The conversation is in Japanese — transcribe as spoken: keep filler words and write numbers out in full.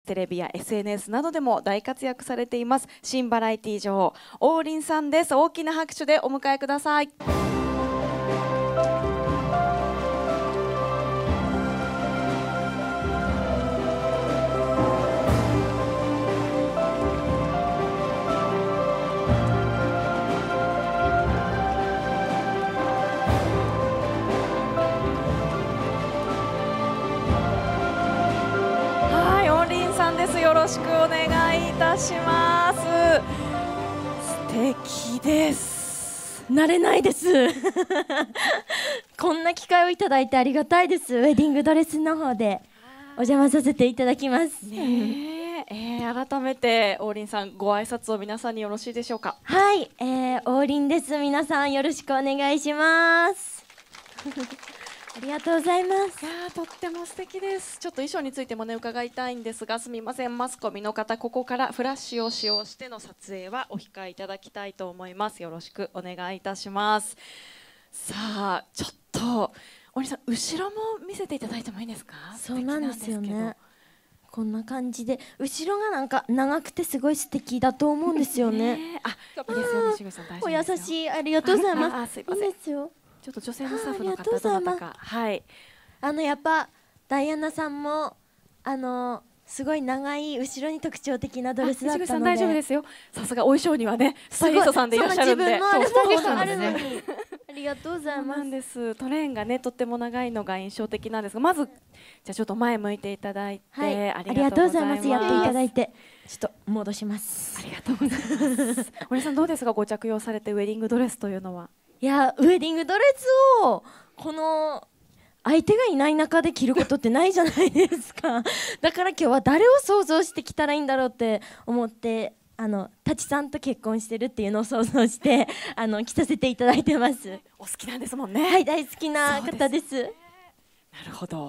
テレビや エスエヌエス などでも大活躍されています新バラエティ女王王林さんです。大きな拍手でお迎えください。よろしくお願いいたします。素敵です。 慣れないですこんな機会をいただいてありがたいです。ウェディングドレスの方でお邪魔させていただきます。 ねええー、改めて王林さんご挨拶を皆さんによろしいでしょうか。 はい、えー、王林です。皆さんよろしくお願いしますありがとうございます。 いやーとっても素敵です。ちょっと衣装についてもね伺いたいんですが、すみませんマスコミの方ここからフラッシュを使用しての撮影はお控えいただきたいと思います。よろしくお願いいたします。さあちょっと王林さん後ろも見せていただいてもいいですか。 そうなんですよね。こんな感じで後ろがなんか長くてすごい素敵だと思うんですよね。 ねあいいですよね。しぐさん大丈夫ですよ。 お優しいありがとうございます。 ああすいません。 いいですよ。 ちょっと女性のスタッフの方どなたか、はい、 あのやっぱダイアナさんもあのすごい長い後ろに特徴的なドレスだったので、 さん大丈夫ですよ。さすがお衣装にはねスタイリストさんでいらっしゃるんで、 自分のあるスタイリストあるのにありがとうございます。 そうなんです。トレーンがねとっても長いのが印象的なんですが、まずじゃあちょっと前向いていただいて、はい、ありがとうございます。 やっていただいてちょっと戻します。 ありがとうございます。おりさんどうですか、ご着用されてウェディングドレスというのは。 いやウェディングドレスをこの相手がいない中で着ることってないじゃないですかだから今日は誰を想像して着たらいいんだろうって思って、あの舘さんと結婚してるっていうのを想像してあの着させていただいてます。 お好きなんですもんね。 はい、大好きな方です。 なるほど。